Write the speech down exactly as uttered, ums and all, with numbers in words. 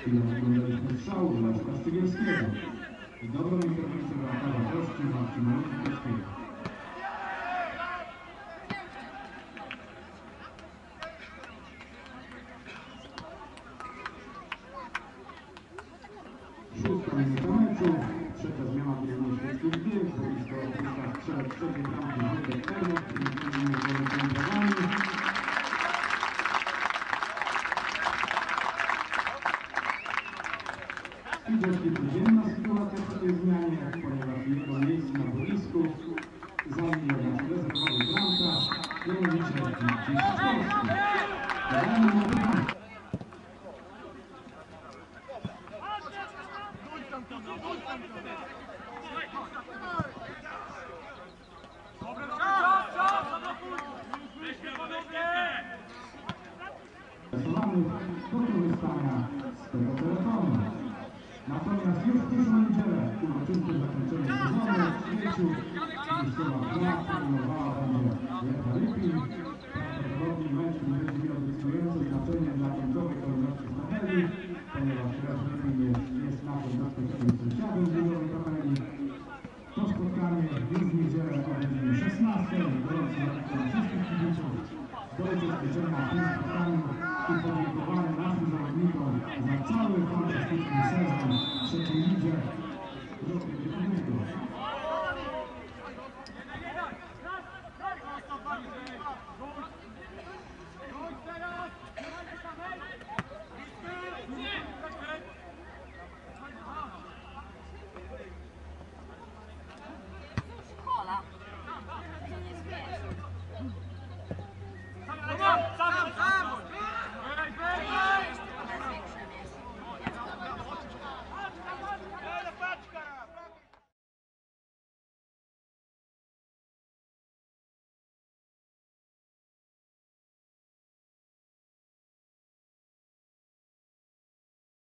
Chwilę oglądaliśmy strzał Leszka Stygielskiego i dobrą interwencję bramkarza gości Marcina Lutkiewskiego. Szósta minuta meczu, trzecia zmiana drużyny świeckich bieg, boisko opuszcza strzelec trzeciej bramki Wojtek Ernest, który zmienił swoimi kontrami. I dość niecodzienna sytuacja po tej zmianie, ponieważ jego miejsce na boisku zajmie nasz rezerwowy bramkarz, mianowicie Maciej Szyszkowski. Podajmy mu pytanie. Do korzystania z tego telefonu. Natomiast już w przyszłą niedzielę uroczyste zakończenie sezonu w Świeciu miejscowa gra planowała będzie Lecha Rypin. Prawdopodobnie mecz będzie miał decydujące znaczenie dla końcowej kolejności w tabeli, ponieważ Lech Rypin jest, jest naszym bezpośrednim sąsiadem z ligowej tabeli. To spotkanie już w niedzielę o godzinie szesnastej.